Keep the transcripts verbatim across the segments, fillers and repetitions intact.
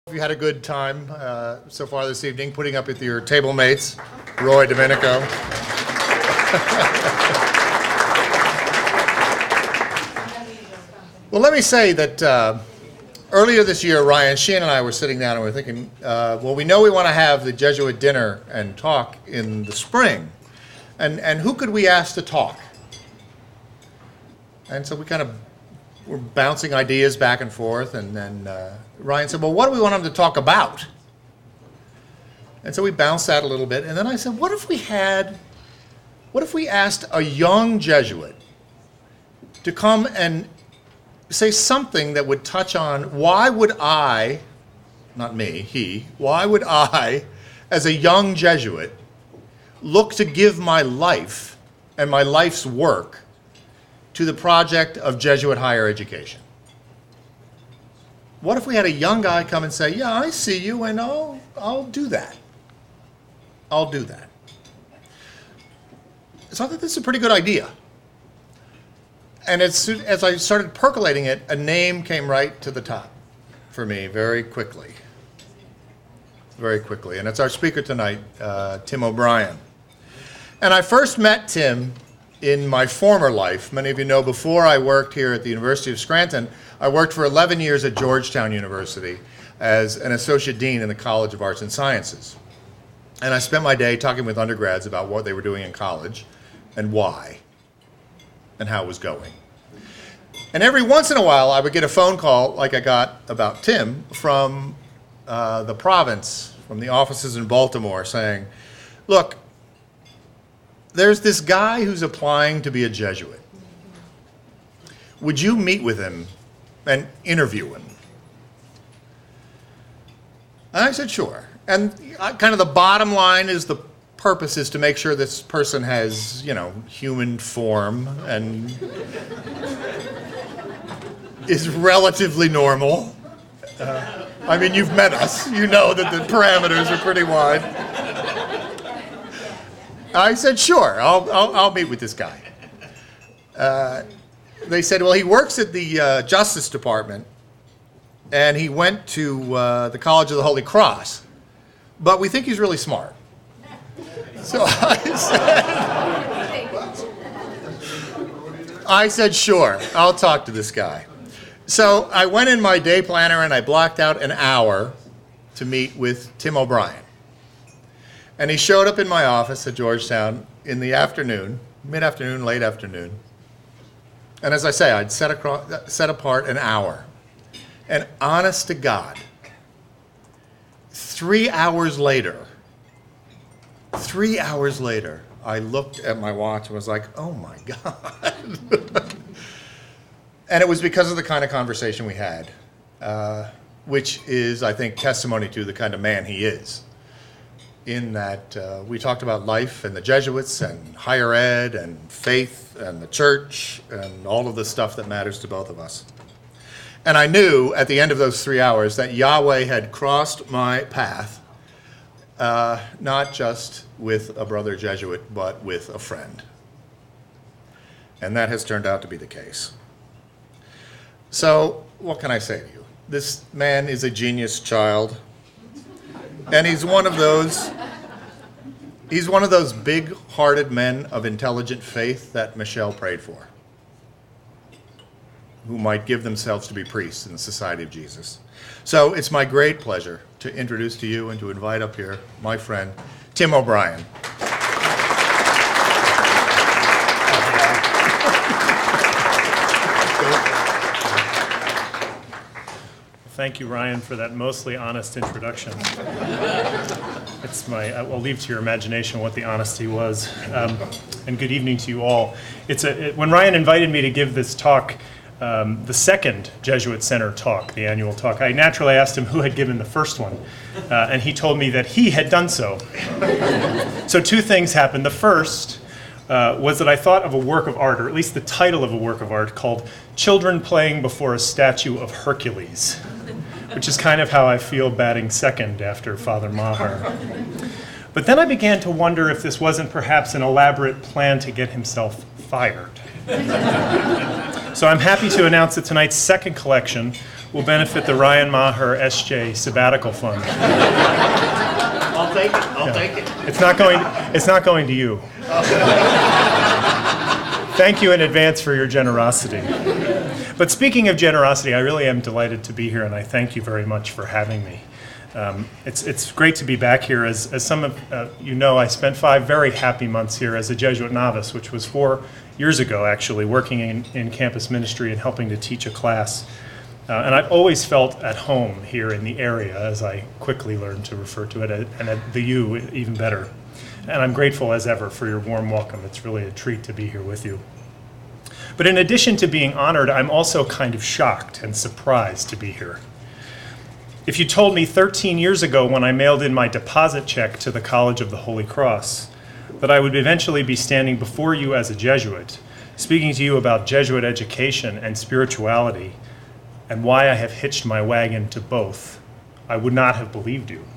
You had a good time uh, so far this evening, putting up with your table mates, Roy Domenico. Well, let me say that uh, earlier this year, Ryan Sheehan and I were sitting down and we were thinking, uh, well, we know we want to have the Jesuit dinner and talk in the spring. And, and who could we ask to talk? And so we kind of were bouncing ideas back and forth, and then uh, Ryan said, well, what do we want him to talk about? And so we bounced that a little bit, and then I said, what if we had, what if we asked a young Jesuit to come and say something that would touch on why would I, not me, he, why would I, as a young Jesuit, look to give my life and my life's work to the project of Jesuit higher education? What if we had a young guy come and say, yeah, I see you, and I'll, I'll do that. I'll do that. So I thought this is a pretty good idea. And as, soon, as I started percolating it, a name came right to the top for me very quickly. Very quickly. And it's our speaker tonight, uh, Tim O'Brien. And I first met Tim in my former life. Many of you know, before I worked here at the University of Scranton, I worked for eleven years at Georgetown University as an associate dean in the College of Arts and Sciences. And I spent my day talking with undergrads about what they were doing in college and why and how it was going. And every once in a while, I would get a phone call, like I got about Tim, from uh, the province, from the offices in Baltimore, saying, look, there's this guy who's applying to be a Jesuit. Would you meet with him and interview him? And I said, sure. And kind of the bottom line is the purpose is to make sure this person has, you know, human form and is relatively normal. Uh, I mean, you've met us. You know that the parameters are pretty wide. I said, sure, I'll, I'll, I'll meet with this guy. Uh, they said, well, he works at the uh, Justice Department, and he went to uh, the College of the Holy Cross, but we think he's really smart. So I said, I said, sure, I'll talk to this guy. So I went in my day planner and I blocked out an hour to meet with Tim O'Brien. And he showed up in my office at Georgetown in the afternoon, mid-afternoon, late afternoon. And as I say, I'd set, across, set apart an hour. And honest to God, three hours later, three hours later, I looked at my watch and was like, oh my God. And it was because of the kind of conversation we had, uh, which is, I think, testimony to the kind of man he is. In that uh, we talked about life and the Jesuits and higher ed and faith and the church and all of the stuff that matters to both of us. And I knew at the end of those three hours that Yahweh had crossed my path, uh, not just with a brother Jesuit, but with a friend. And that has turned out to be the case. So what can I say to you? This man is a genius child. And he's one of those, he's one of those big-hearted men of intelligent faith that Michelle prayed for, who might give themselves to be priests in the Society of Jesus. So it's my great pleasure to introduce to you and to invite up here my friend, Tim O'Brien. Thank you, Ryan, for that mostly honest introduction. It's my, I'll leave to your imagination what the honesty was. Um, and good evening to you all. It's a, it, when Ryan invited me to give this talk, um, the second Jesuit Center talk, the annual talk, I naturally asked him who had given the first one. Uh, and he told me that he had done so. So two things happened. The first uh, was that I thought of a work of art, or at least the title of a work of art, called Children Playing Before a Statue of Hercules, which is kind of how I feel batting second after Father Maher. But then I began to wonder if this wasn't perhaps an elaborate plan to get himself fired. So I'm happy to announce that tonight's second collection will benefit the Ryan Maher S J Sabbatical Fund. I'll take it, I'll Yeah. take it. It's not going, it's not going to you. Thank you in advance for your generosity. But speaking of generosity, I really am delighted to be here, and I thank you very much for having me. Um, it's, it's great to be back here. As, as some of uh, you know, I spent five very happy months here as a Jesuit novice, which was four years ago, actually, working in, in campus ministry and helping to teach a class. Uh, and I've always felt at home here in the area, as I quickly learned to refer to it, and at the U even better. And I'm grateful as ever for your warm welcome. It's really a treat to be here with you. But in addition to being honored, I'm also kind of shocked and surprised to be here. If you told me thirteen years ago when I mailed in my deposit check to the College of the Holy Cross that I would eventually be standing before you as a Jesuit, speaking to you about Jesuit education and spirituality and why I have hitched my wagon to both, I would not have believed you.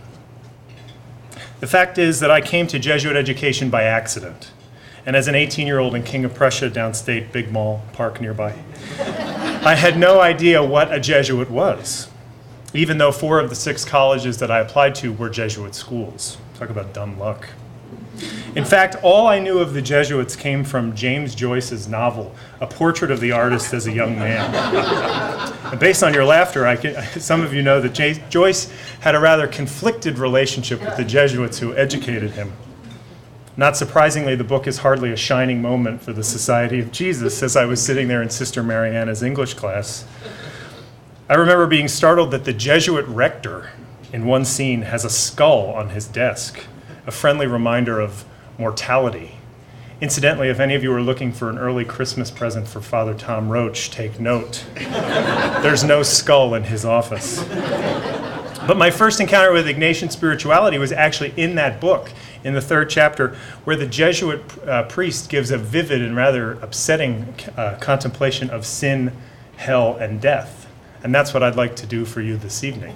The fact is that I came to Jesuit education by accident, and as an eighteen-year-old in King of Prussia downstate, big mall, park nearby, I had no idea what a Jesuit was, even though four of the six colleges that I applied to were Jesuit schools. Talk about dumb luck. In fact, all I knew of the Jesuits came from James Joyce's novel, A Portrait of the Artist as a Young Man. And based on your laughter, I can, some of you know that J- Joyce had a rather conflicted relationship with the Jesuits who educated him. Not surprisingly, the book is hardly a shining moment for the Society of Jesus as I was sitting there in Sister Mariana's English class. I remember being startled that the Jesuit rector in one scene has a skull on his desk, a friendly reminder of mortality. Incidentally, if any of you are looking for an early Christmas present for Father Tom Roach, take note. There's no skull in his office. But my first encounter with Ignatian spirituality was actually in that book, in the third chapter, where the Jesuit uh, priest gives a vivid and rather upsetting uh, contemplation of sin, hell, and death. And that's what I'd like to do for you this evening.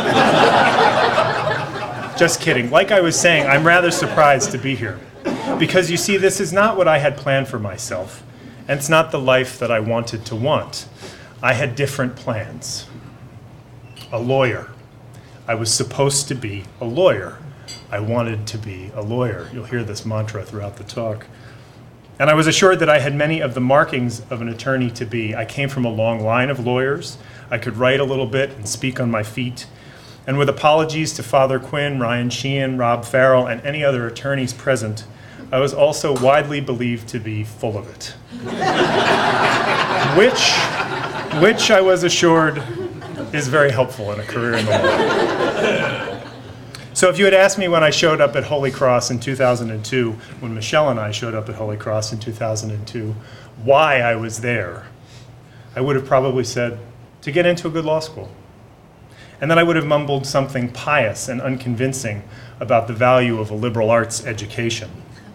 Just kidding. Like I was saying, I'm rather surprised to be here. Because you see, this is not what I had planned for myself, and it's not the life that I wanted to want. I had different plans. A lawyer. I was supposed to be a lawyer. I wanted to be a lawyer. You'll hear this mantra throughout the talk. And I was assured that I had many of the markings of an attorney to be. I came from a long line of lawyers. I could write a little bit and speak on my feet. And with apologies to Father Quinn, Ryan Sheehan, Rob Farrell, and any other attorneys present, I was also widely believed to be full of it. which, which I was assured is very helpful in a career in the law. So if you had asked me when I showed up at Holy Cross in two thousand two, when Michelle and I showed up at Holy Cross in two thousand two, why I was there, I would have probably said, to get into a good law school. And then I would have mumbled something pious and unconvincing about the value of a liberal arts education.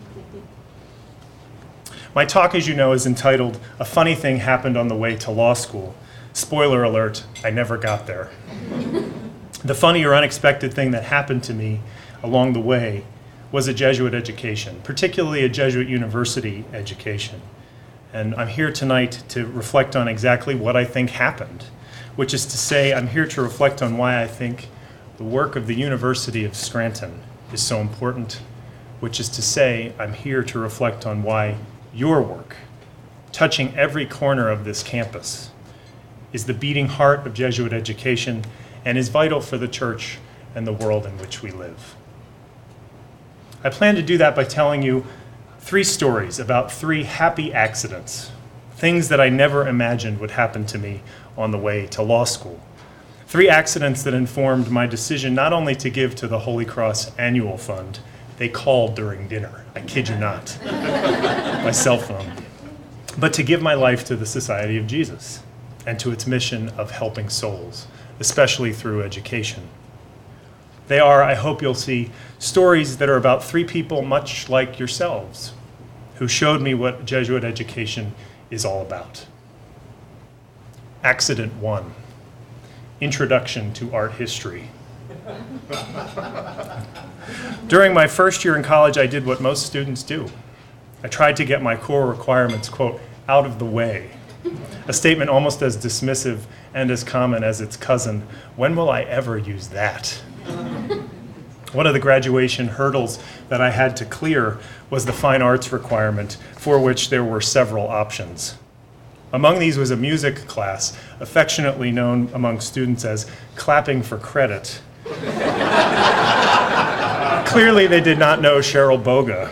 My talk, as you know, is entitled, A Funny Thing Happened on the Way to Law School. Spoiler alert, I never got there. The funny or unexpected thing that happened to me along the way was a Jesuit education, particularly a Jesuit university education. And I'm here tonight to reflect on exactly what I think happened, which is to say, I'm here to reflect on why I think the work of the University of Scranton is so important, which is to say, I'm here to reflect on why your work, touching every corner of this campus, is the beating heart of Jesuit education and is vital for the church and the world in which we live. I plan to do that by telling you three stories about three happy accidents, things that I never imagined would happen to me on the way to law school. Three accidents that informed my decision not only to give to the Holy Cross Annual Fund, they called during dinner, I kid you not, my cell phone, but to give my life to the Society of Jesus and to its mission of helping souls, especially through education. They are, I hope you'll see, stories that are about three people much like yourselves, who showed me what Jesuit education is all about. Accident one, Introduction to Art History. During my first year in college, I did what most students do. I tried to get my core requirements, quote, out of the way. A statement almost as dismissive and as common as its cousin, when will I ever use that? One of the graduation hurdles that I had to clear was the fine arts requirement, for which there were several options. Among these was a music class, affectionately known among students as clapping for credit. Clearly, they did not know Cheryl Boga.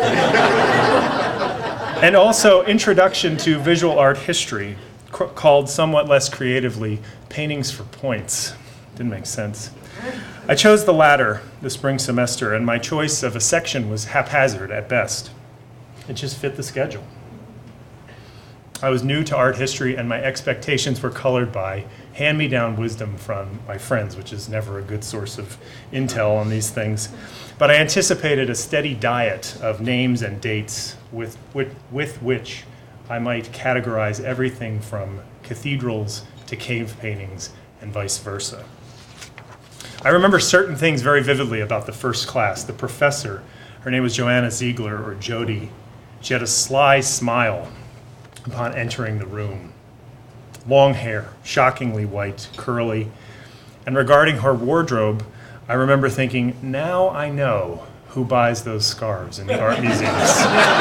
And also Introduction to Visual Art History, c- called somewhat less creatively, Paintings for Points. Didn't make sense. I chose the latter the spring semester, and my choice of a section was haphazard at best. It just fit the schedule. I was new to art history, and my expectations were colored by hand-me-down wisdom from my friends, which is never a good source of intel on these things. But I anticipated a steady diet of names and dates with, with, with which I might categorize everything from cathedrals to cave paintings and vice versa. I remember certain things very vividly about the first class. The professor, her name was Joanna Ziegler, or Jody. She had a sly smile upon entering the room. Long hair, shockingly white, curly. And regarding her wardrobe, I remember thinking, now I know who buys those scarves in the art museums.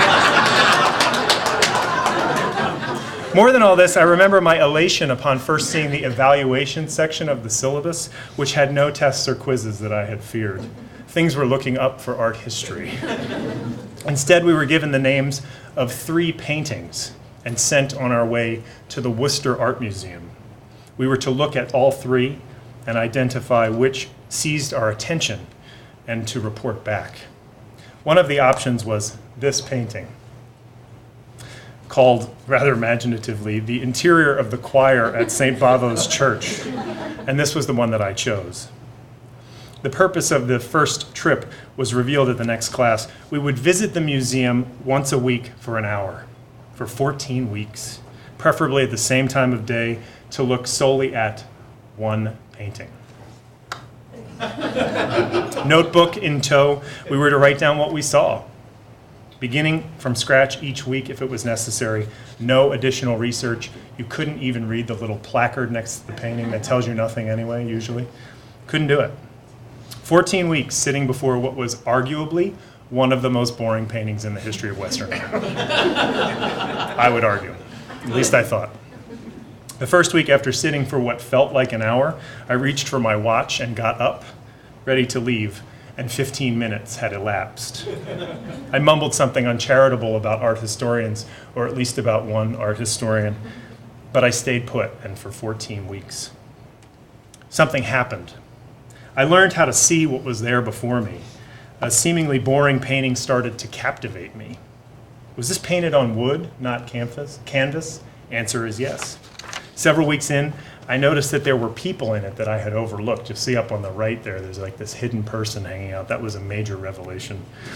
More than all this, I remember my elation upon first seeing the evaluation section of the syllabus, which had no tests or quizzes that I had feared. Things were looking up for art history. Instead, we were given the names of three paintings and sent on our way to the Worcester Art Museum. We were to look at all three and identify which seized our attention and to report back. One of the options was this painting, called, rather imaginatively, The Interior of the Choir at Saint Bavo's Church, and this was the one that I chose. The purpose of the first trip was revealed at the next class. We would visit the museum once a week for an hour, for fourteen weeks, preferably at the same time of day, to look solely at one painting. Notebook in tow, we were to write down what we saw, beginning from scratch each week if it was necessary. No additional research. You couldn't even read the little placard next to the painting that tells you nothing anyway, usually. Couldn't do it. fourteen weeks sitting before what was arguably one of the most boring paintings in the history of Western art. I would argue. At least I thought. The first week, after sitting for what felt like an hour, I reached for my watch and got up, ready to leave, and fifteen minutes had elapsed. I mumbled something uncharitable about art historians, or at least about one art historian, but I stayed put, and for fourteen weeks. Something happened. I learned how to see what was there before me. A seemingly boring painting started to captivate me. Was this painted on wood, not canvas? Canvas? Answer is yes. Several weeks in, I noticed that there were people in it that I had overlooked. You'll see up on the right there, there's like this hidden person hanging out. That was a major revelation.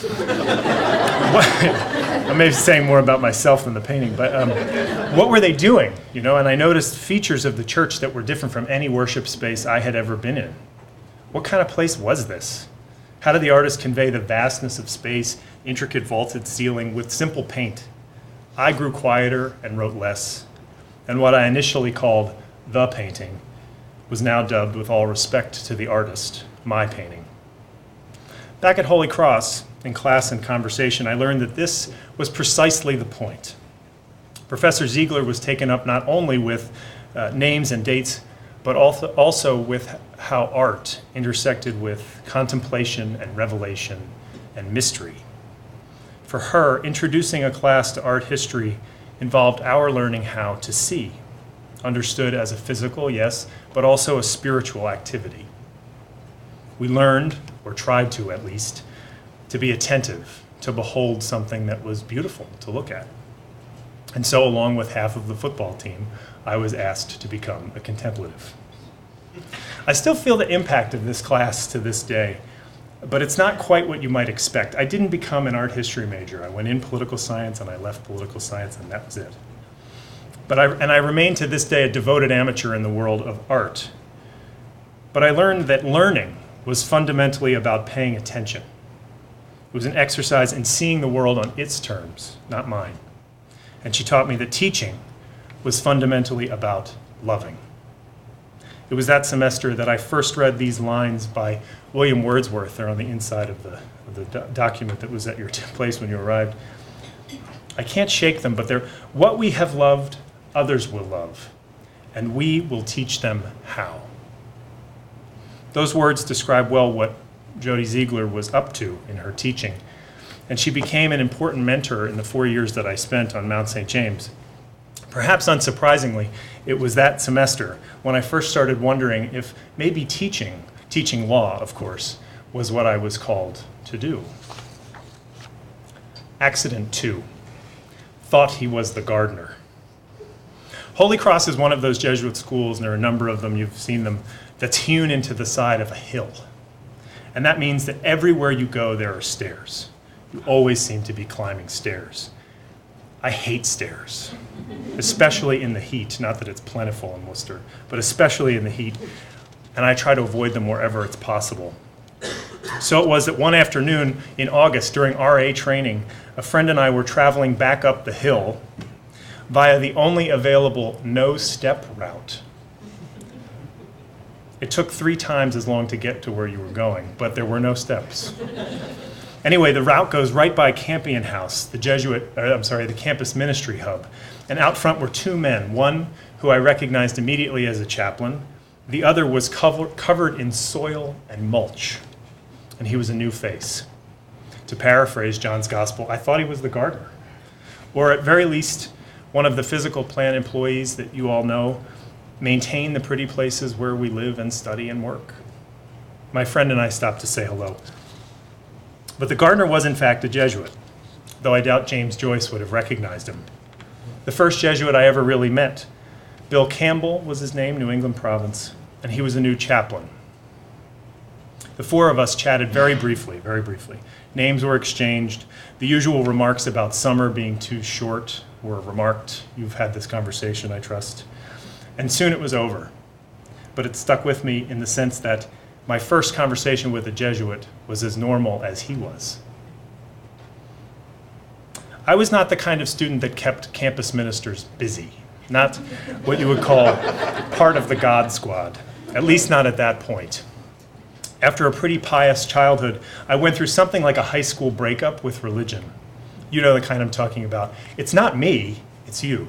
I may be saying more about myself than the painting, but um, what were they doing? You know, and I noticed features of the church that were different from any worship space I had ever been in. What kind of place was this? How did the artist convey the vastness of space, intricate vaulted ceiling with simple paint? I grew quieter and wrote less. And what I initially called the painting was now dubbed, with all respect to the artist, my painting. Back at Holy Cross, in class and conversation, I learned that this was precisely the point. Professor Ziegler was taken up not only with uh, names and dates, but also, also with how art intersected with contemplation and revelation and mystery. For her, introducing a class to art history involved our learning how to see, understood as a physical, yes, but also a spiritual activity. We learned, or tried to at least, to be attentive, to behold something that was beautiful to look at. And so, along with half of the football team, I was asked to become a contemplative. I still feel the impact of this class to this day, but it's not quite what you might expect. I didn't become an art history major. I went in political science and I left political science, and that was it. But I, and I remain to this day a devoted amateur in the world of art. But I learned that learning was fundamentally about paying attention. It was an exercise in seeing the world on its terms, not mine. And she taught me that teaching was fundamentally about loving. It was that semester that I first read these lines by William Wordsworth. They're on the inside of the, of the do- document that was at your t- place when you arrived. I can't shake them, but they're, what we have loved, others will love, and we will teach them how. Those words describe well what Jody Ziegler was up to in her teaching, and she became an important mentor in the four years that I spent on Mount Saint James. Perhaps unsurprisingly, it was that semester when I first started wondering if maybe teaching, teaching law, of course, was what I was called to do. Accident two. Thought he was the gardener. Holy Cross is one of those Jesuit schools, and there are a number of them, you've seen them, that's hewn into the side of a hill. And that means that everywhere you go, there are stairs. You always seem to be climbing stairs. I hate stairs, especially in the heat. Not that it's plentiful in Worcester, but especially in the heat. And I try to avoid them wherever it's possible. So it was that one afternoon in August during R A training, a friend and I were traveling back up the hill via the only available no-step route. It took three times as long to get to where you were going, but there were no steps. Anyway, the route goes right by Campion House, the Jesuit, uh, I'm sorry, the campus ministry hub. And out front were two men, one who I recognized immediately as a chaplain. The other was cover, covered in soil and mulch, and he was a new face. To paraphrase John's gospel, I thought he was the gardener, or at very least, one of the physical plant employees that you all know maintain the pretty places where we live and study and work. My friend and I stopped to say hello. But the gardener was in fact a Jesuit, though I doubt James Joyce would have recognized him. The first Jesuit I ever really met. Bill Campbell was his name, New England province, and he was a new chaplain. The four of us chatted very briefly, very briefly. Names were exchanged. The usual remarks about summer being too short were remarked. You've had this conversation, I trust. And soon it was over. But it stuck with me in the sense that my first conversation with a Jesuit was as normal as he was. I was not the kind of student that kept campus ministers busy, not what you would call part of the God Squad, at least not at that point. After a pretty pious childhood, I went through something like a high school breakup with religion. You know the kind I'm talking about. It's not me, it's you.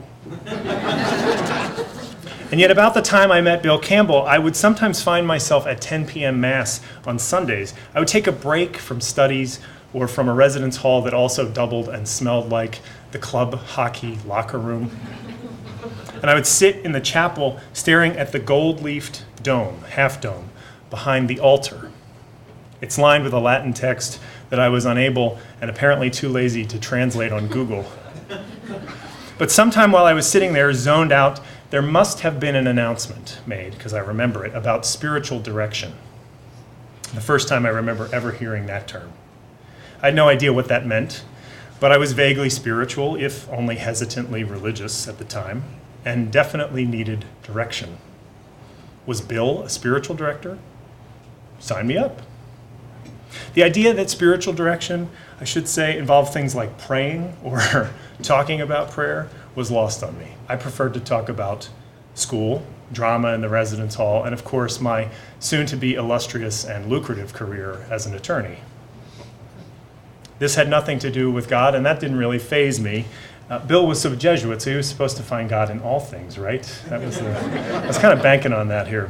And yet about the time I met Bill Campbell, I would sometimes find myself at ten p.m. Mass on Sundays. I would take a break from studies or from a residence hall that also doubled and smelled like the club hockey locker room. And I would sit in the chapel staring at the gold-leafed dome, half dome, behind the altar. It's lined with a Latin text that I was unable and apparently too lazy to translate on Google. But sometime while I was sitting there zoned out, there must have been an announcement made, because I remember it, about spiritual direction. The first time I remember ever hearing that term. I had no idea what that meant, but I was vaguely spiritual, if only hesitantly religious at the time, and definitely needed direction. Was Bill a spiritual director? Sign me up. The idea that spiritual direction, I should say, involved things like praying or talking about prayer was lost on me. I preferred to talk about school, drama in the residence hall, and of course my soon-to-be illustrious and lucrative career as an attorney. This had nothing to do with God, and that didn't really faze me. Uh, Bill was a Jesuit, so he was supposed to find God in all things, right? That was the, I was kind of banking on that here.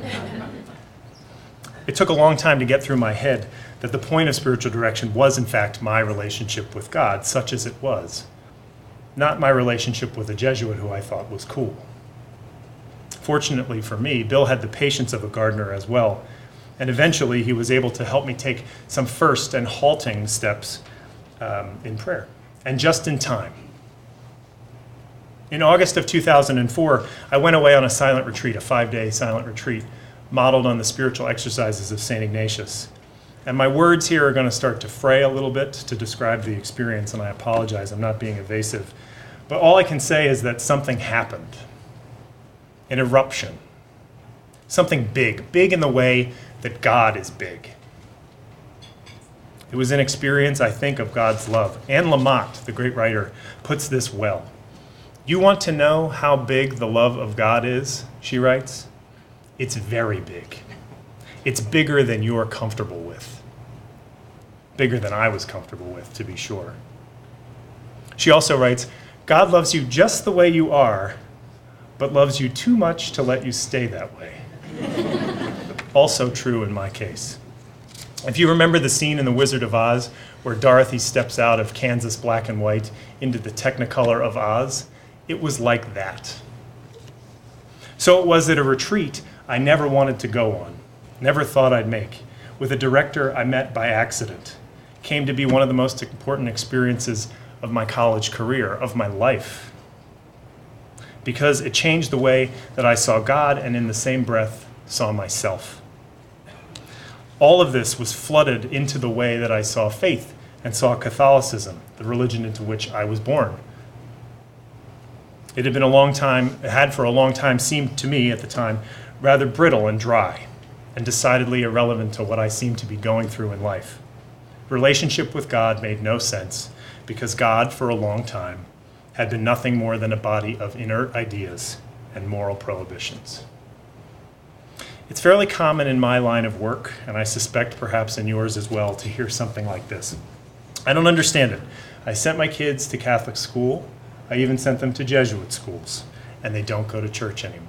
It took a long time to get through my head that the point of spiritual direction was, in fact, my relationship with God, such as it was, not my relationship with a Jesuit who I thought was cool. Fortunately for me, Bill had the patience of a gardener as well, and eventually he was able to help me take some first and halting steps um, in prayer, and just in time. In August of two thousand four, I went away on a silent retreat, a five-day silent retreat, modeled on the spiritual exercises of Saint Ignatius. And my words here are going to start to fray a little bit to describe the experience, and I apologize, I'm not being evasive. But all I can say is that something happened. An eruption. Something big, big in the way that God is big. It was an experience, I think, of God's love. Anne Lamott, the great writer, puts this well. You want to know how big the love of God is, she writes? It's very big. It's bigger than you're comfortable with. Bigger than I was comfortable with, to be sure. She also writes, God loves you just the way you are, but loves you too much to let you stay that way. Also true in my case. If you remember the scene in The Wizard of Oz where Dorothy steps out of Kansas black and white into the Technicolor of Oz, it was like that. So it was at a retreat I never wanted to go on, never thought I'd make, with a director I met by accident, came to be one of the most important experiences of my college career, of my life, because it changed the way that I saw God and in the same breath saw myself. All of this was flooded into the way that I saw faith and saw Catholicism, the religion into which I was born. It had been a long time, it had for a long time seemed to me at the time rather brittle and dry, and decidedly irrelevant to what I seemed to be going through in life. Relationship with God made no sense, because God, for a long time, had been nothing more than a body of inert ideas and moral prohibitions. It's fairly common in my line of work, and I suspect perhaps in yours as well, to hear something like this. I don't understand it. I sent my kids to Catholic school. I even sent them to Jesuit schools, and they don't go to church anymore.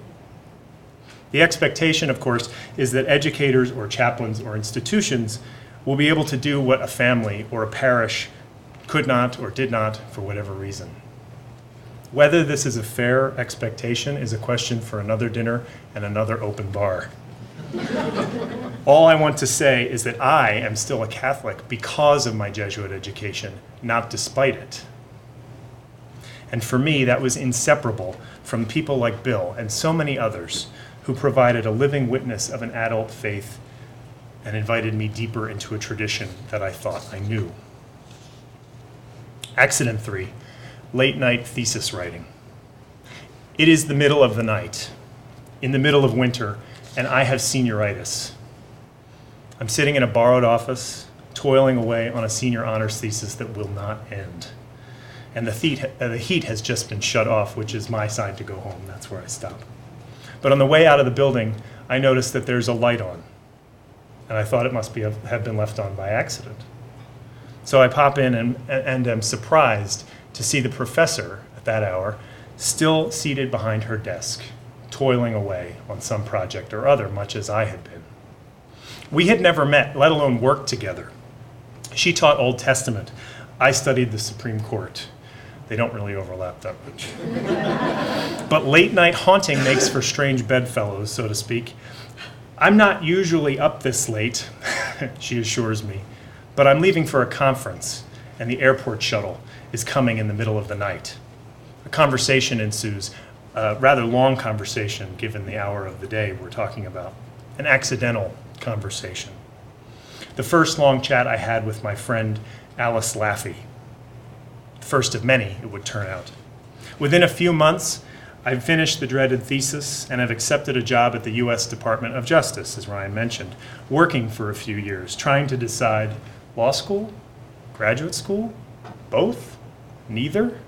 The expectation, of course, is that educators or chaplains or institutions will be able to do what a family or a parish could not or did not for whatever reason. Whether this is a fair expectation is a question for another dinner and another open bar. All I want to say is that I am still a Catholic because of my Jesuit education, not despite it. And for me, that was inseparable from people like Bill and so many others who provided a living witness of an adult faith and invited me deeper into a tradition that I thought I knew. Accident three, late night thesis writing. It is the middle of the night, in the middle of winter, and I have senioritis. I'm sitting in a borrowed office, toiling away on a senior honors thesis that will not end. And the heat, uh, the heat has just been shut off, which is my side to go home. That's where I stop. But on the way out of the building, I noticed that there's a light on, and I thought it must be have been left on by accident. So I pop in and, and am surprised to see the professor at that hour still seated behind her desk, toiling away on some project or other, much as I had been. We had never met, let alone worked together. She taught Old Testament. I studied the Supreme Court. They don't really overlap that much. But late night haunting makes for strange bedfellows, so to speak. I'm not usually up this late, she assures me, but I'm leaving for a conference, and the airport shuttle is coming in the middle of the night. A conversation ensues, a rather long conversation given the hour of the day we're talking about, an accidental conversation. The first long chat I had with my friend Alice Laffey. First of many, it would turn out. Within a few months, I finished the dreaded thesis and have accepted a job at the U S Department of Justice, as Ryan mentioned, working for a few years, trying to decide law school, graduate school, both, neither.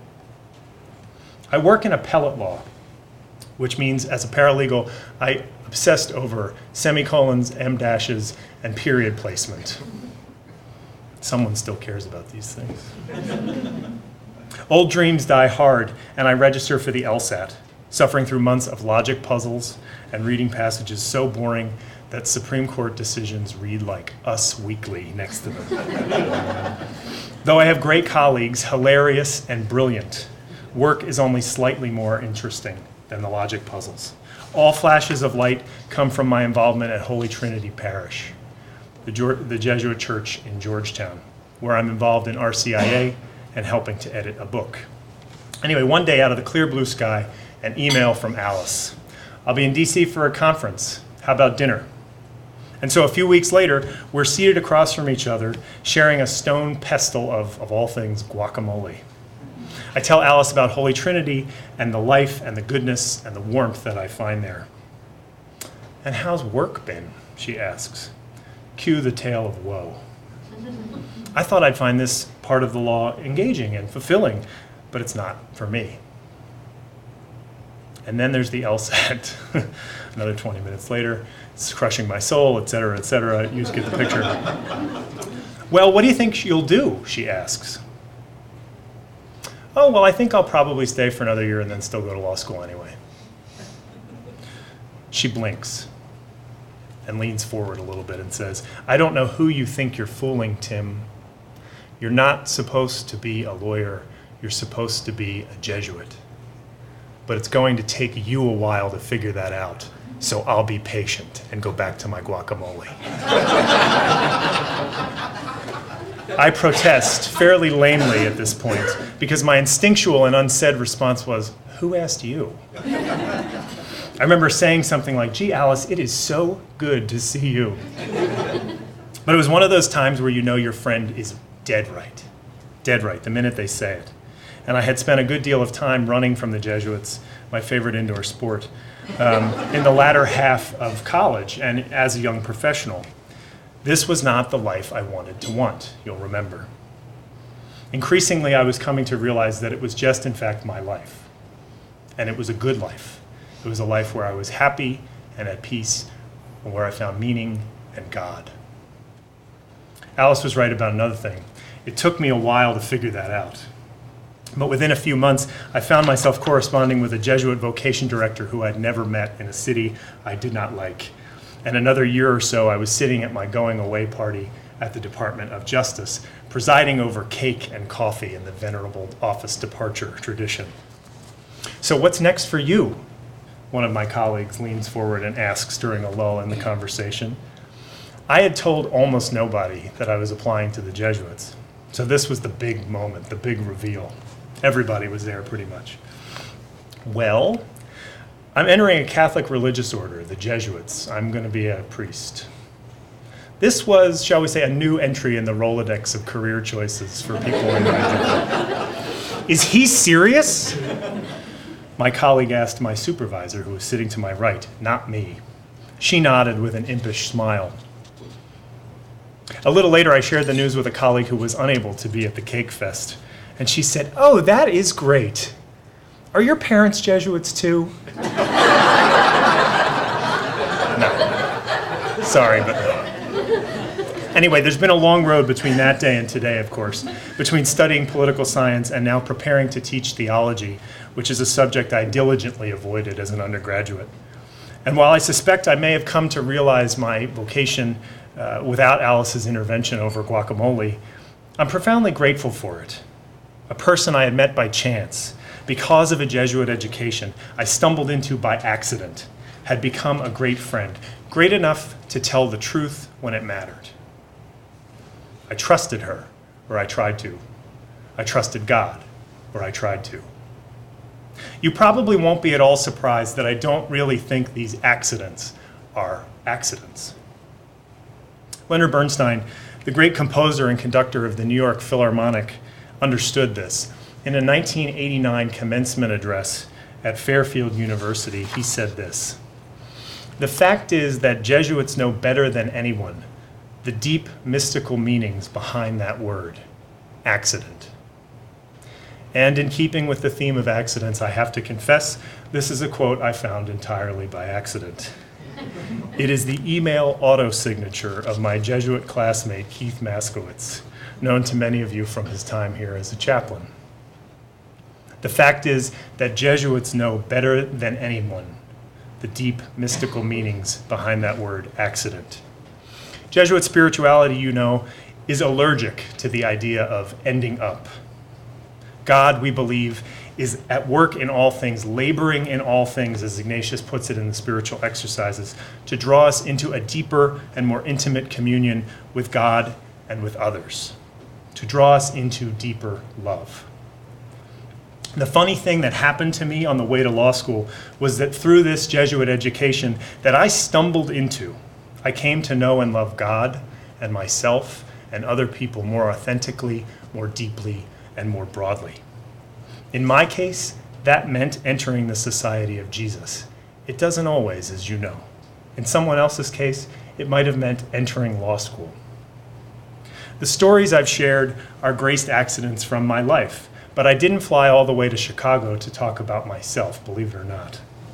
I work in appellate law, which means as a paralegal, I obsessed over semicolons, em dashes, and period placement. Someone still cares about these things. Old dreams die hard, and I register for the LSAT, suffering through months of logic puzzles and reading passages so boring that Supreme Court decisions read like Us Weekly next to them. Though I have great colleagues, hilarious and brilliant, work is only slightly more interesting than the logic puzzles. All flashes of light come from my involvement at Holy Trinity Parish, the, Geor- the Jesuit church in Georgetown, where I'm involved in R C I A and helping to edit a book. Anyway, one day out of the clear blue sky, an email from Alice. I'll be in D C for a conference. How about dinner? And so a few weeks later, we're seated across from each other, sharing a stone pestle of, of all things, guacamole. I tell Alice about Holy Trinity and the life and the goodness and the warmth that I find there. And how's work been? She asks. Cue the tale of woe. I thought I'd find this part of the law engaging and fulfilling, but it's not for me. And then there's the LSAT. Another twenty minutes later, it's crushing my soul, et cetera, et cetera. You just get the picture. Well, what do you think you'll do? She asks. Oh, well, I think I'll probably stay for another year and then still go to law school anyway. She blinks and leans forward a little bit and says, I don't know who you think you're fooling, Tim. You're not supposed to be a lawyer. You're supposed to be a Jesuit. But it's going to take you a while to figure that out. So I'll be patient and go back to my guacamole. I protest fairly lamely at this point because my instinctual and unsaid response was, who asked you? I remember saying something like, gee, Alice, it is so good to see you. But it was one of those times where you know your friend is dead right. Dead right, the minute they say it. And I had spent a good deal of time running from the Jesuits, my favorite indoor sport, um, in the latter half of college and as a young professional. This was not the life I wanted to want, you'll remember. Increasingly, I was coming to realize that it was just, in fact, my life. And it was a good life. It was a life where I was happy and at peace, and where I found meaning and God. Alice was right about another thing. It took me a while to figure that out. But within a few months, I found myself corresponding with a Jesuit vocation director who I'd never met in a city I did not like. And another year or so, I was sitting at my going away party at the Department of Justice, presiding over cake and coffee in the venerable office departure tradition. So what's next for you? One of my colleagues leans forward and asks during a lull in the conversation. I had told almost nobody that I was applying to the Jesuits. So this was the big moment, the big reveal. Everybody was there pretty much. Well, I'm entering a Catholic religious order, the Jesuits. I'm going to be a priest. This was, shall we say, a new entry in the Rolodex of career choices for people in my Is he serious? My colleague asked my supervisor, who was sitting to my right, not me. She nodded with an impish smile. A little later, I shared the news with a colleague who was unable to be at the cake fest. And she said, oh, that is great. Are your parents Jesuits too? No. Sorry, but no. Anyway, there's been a long road between that day and today, of course, between studying political science and now preparing to teach theology, which is a subject I diligently avoided as an undergraduate. And while I suspect I may have come to realize my vocation uh, without Alice's intervention over guacamole, I'm profoundly grateful for it. A person I had met by chance, because of a Jesuit education I stumbled into by accident, had become a great friend, great enough to tell the truth when it mattered. I trusted her, or I tried to. I trusted God, or I tried to. You probably won't be at all surprised that I don't really think these accidents are accidents. Leonard Bernstein, the great composer and conductor of the New York Philharmonic, understood this. In a nineteen eighty-nine commencement address at Fairfield University, he said this: "The fact is that Jesuits know better than anyone the deep mystical meanings behind that word, accident." And in keeping with the theme of accidents, I have to confess, this is a quote I found entirely by accident. It is the email auto-signature of my Jesuit classmate, Keith Maskowitz, known to many of you from his time here as a chaplain. The fact is that Jesuits know better than anyone the deep mystical meanings behind that word, accident. Jesuit spirituality, you know, is allergic to the idea of ending up. God, we believe, is at work in all things, laboring in all things, as Ignatius puts it in the spiritual exercises, to draw us into a deeper and more intimate communion with God and with others, to draw us into deeper love. The funny thing that happened to me on the way to law school was that through this Jesuit education that I stumbled into, I came to know and love God and myself and other people more authentically, more deeply, and more broadly. In my case, that meant entering the Society of Jesus. It doesn't always, as you know. In someone else's case, it might have meant entering law school. The stories I've shared are graced accidents from my life, but I didn't fly all the way to Chicago to talk about myself, believe it or not.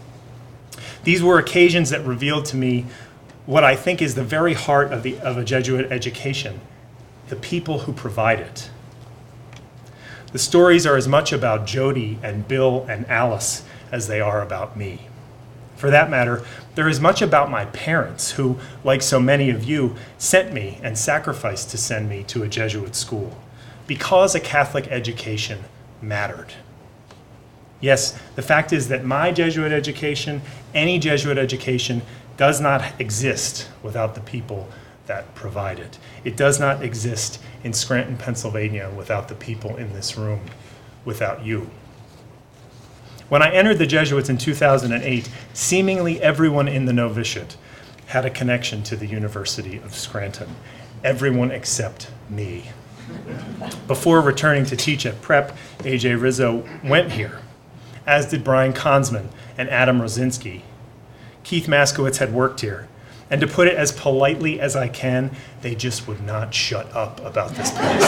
These were occasions that revealed to me what I think is the very heart of, the, of a Jesuit education, the people who provide it. The stories are as much about Jody and Bill and Alice as they are about me. For that matter, they're as much about my parents who, like so many of you, sent me and sacrificed to send me to a Jesuit school because a Catholic education mattered. Yes, the fact is that my Jesuit education, any Jesuit education, does not exist without the people that provide it. It does not exist in Scranton, Pennsylvania without the people in this room, without you. When I entered the Jesuits in two thousand eight, seemingly everyone in the novitiate had a connection to the University of Scranton. Everyone except me. Before returning to teach at Prep, A J Rizzo went here, as did Brian Konsman and Adam Rosinski. Keith Maskowitz had worked here, and to put it as politely as I can, they just would not shut up about this place.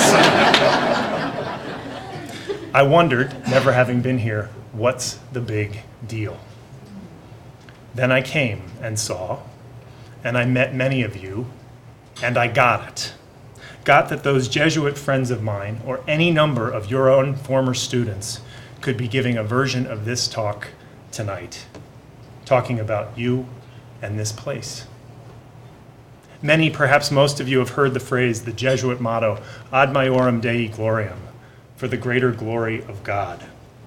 I wondered, never having been here, what's the big deal? Then I came and saw, and I met many of you, and I got it. Got that those Jesuit friends of mine, or any number of your own former students, could be giving a version of this talk tonight, talking about you and this place. Many, perhaps most of you, have heard the phrase, the Jesuit motto, ad maiorem Dei gloriam, for the greater glory of God.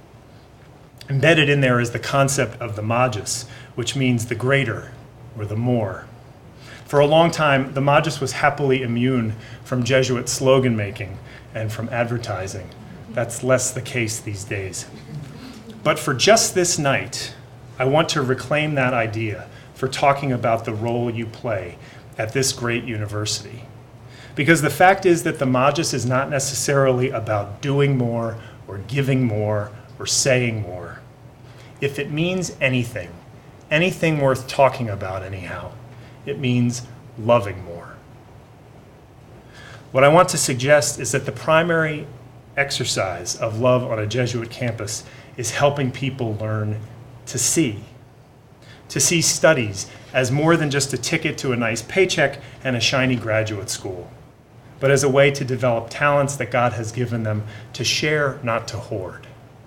Embedded in there is the concept of the magis, which means the greater or the more. For a long time, the magis was happily immune from Jesuit slogan making and from advertising. That's less the case these days. But for just this night, I want to reclaim that idea for talking about the role you play at this great university. Because the fact is that the magis is not necessarily about doing more or giving more or saying more. If it means anything, anything worth talking about anyhow, it means loving more. What I want to suggest is that the primary exercise of love on a Jesuit campus is helping people learn to see. To see studies as more than just a ticket to a nice paycheck and a shiny graduate school, but as a way to develop talents that God has given them to share, not to hoard.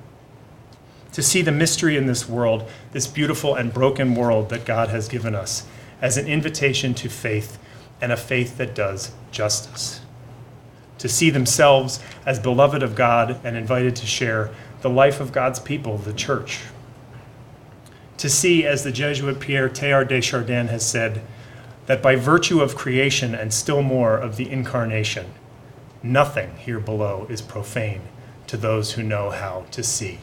To see the mystery in this world, this beautiful and broken world that God has given us, as an invitation to faith, and a faith that does justice. To see themselves as beloved of God and invited to share the life of God's people, the church. To see, as the Jesuit Pierre Teilhard de Chardin has said, that by virtue of creation and still more of the incarnation, nothing here below is profane to those who know how to see.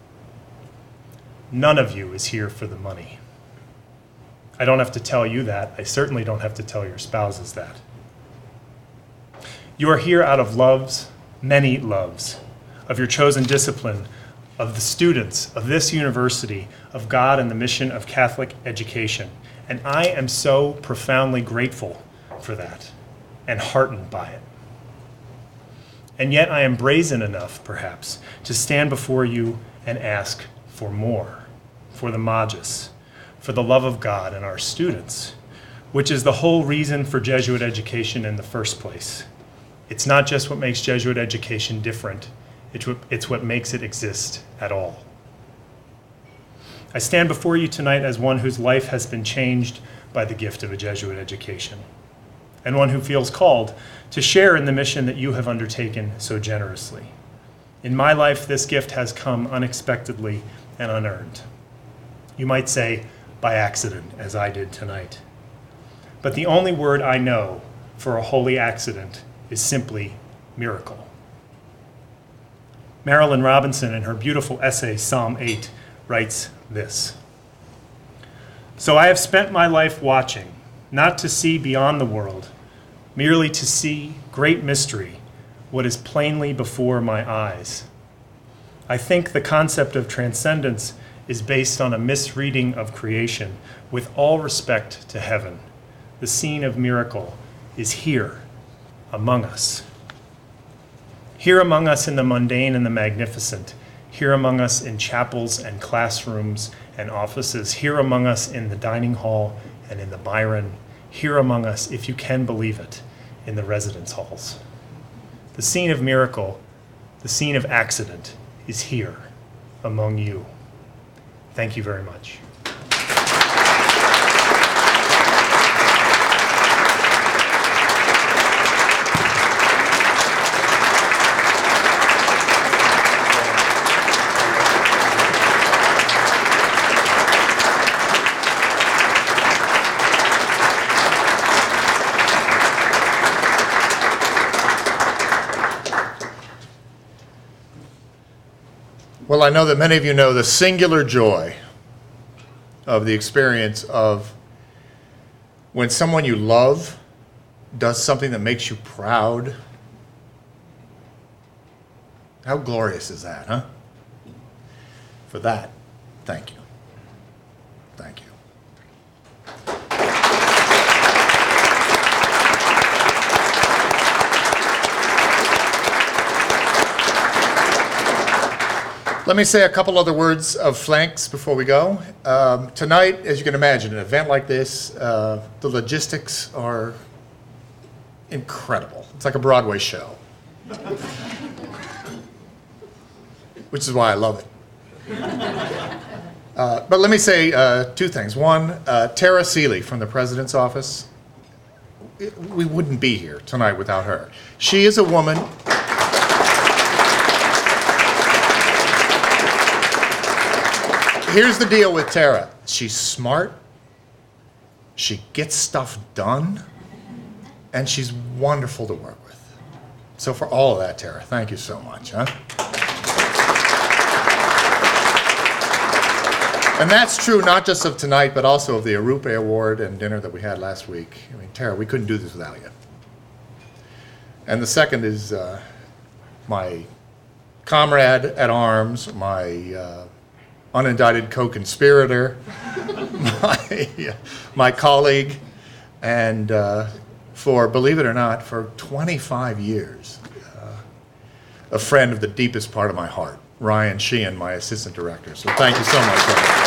None of you is here for the money. I don't have to tell you that. I certainly don't have to tell your spouses that. You are here out of loves, many loves, of your chosen discipline, of the students of this university, of God and the mission of Catholic education. And I am so profoundly grateful for that and heartened by it. And yet I am brazen enough, perhaps, to stand before you and ask for more, for the magis, for the love of God and our students, which is the whole reason for Jesuit education in the first place. It's not just what makes Jesuit education different, it's what, it's what makes it exist at all. I stand before you tonight as one whose life has been changed by the gift of a Jesuit education, and one who feels called to share in the mission that you have undertaken so generously. In my life, this gift has come unexpectedly and unearned. You might say, by accident, as I did tonight. But the only word I know for a holy accident is simply miracle. Marilyn Robinson, in her beautiful essay, Psalm eight, writes this: "So I have spent my life watching, not to see beyond the world, merely to see great mystery, what is plainly before my eyes. I think the concept of transcendence is based on a misreading of creation, with all respect to heaven. The scene of miracle is here, among us. Here among us in the mundane and the magnificent, here among us in chapels and classrooms and offices, here among us in the dining hall and in the Byron, here among us, if you can believe it, in the residence halls. The scene of miracle, the scene of accident, is here among you. Thank you very much. Well, I know that many of you know the singular joy of the experience of when someone you love does something that makes you proud. How glorious is that, huh? For that, thank you. Thank you. Let me say a couple other words of flanks before we go. Um, tonight, as you can imagine, an event like this, uh, the logistics are incredible. It's like a Broadway show, which is why I love it. Uh, but let me say uh, two things. One, uh, Tara Seeley from the President's Office. We wouldn't be here tonight without her. She is a woman. Here's the deal with Tara. She's smart, she gets stuff done, and she's wonderful to work with. So for all of that, Tara, thank you so much. Huh? And that's true not just of tonight, but also of the Arupe Award and dinner that we had last week. I mean, Tara, we couldn't do this without you. And the second is uh, my comrade at arms, my uh, unindicted co-conspirator, my, my colleague, and uh, for, believe it or not, for twenty-five years, uh, a friend of the deepest part of my heart, Ryan Sheehan, my assistant director. So thank you so much, Ryan.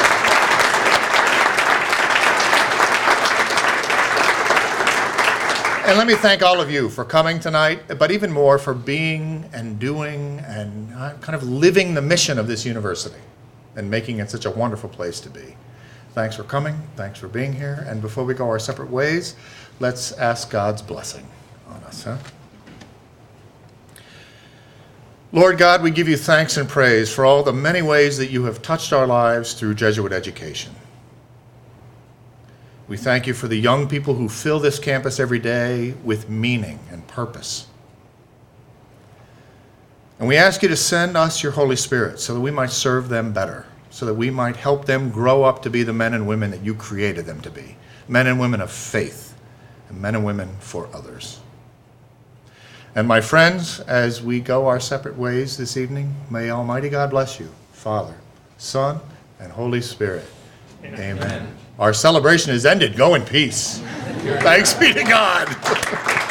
And let me thank all of you for coming tonight, but even more for being and doing and uh, kind of living the mission of this university and making it such a wonderful place to be. Thanks for coming, thanks for being here, and before we go our separate ways, let's ask God's blessing on us, huh? Lord God, we give you thanks and praise for all the many ways that you have touched our lives through Jesuit education. We thank you for the young people who fill this campus every day with meaning and purpose. And we ask you to send us your Holy Spirit so that we might serve them better, so that we might help them grow up to be the men and women that you created them to be, men and women of faith, and men and women for others. And my friends, as we go our separate ways this evening, may Almighty God bless you, Father, Son, and Holy Spirit. Amen. Amen. Our celebration is ended. Go in peace. Thanks be to God.